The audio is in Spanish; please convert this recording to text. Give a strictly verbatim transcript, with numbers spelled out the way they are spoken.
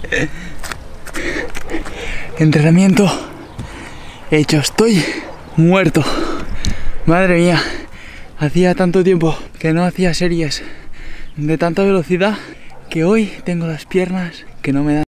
Entrenamiento hecho, estoy muerto. Madre mía, hacía tanto tiempo que no hacía series de tanta velocidad que hoy tengo las piernas que no me dan.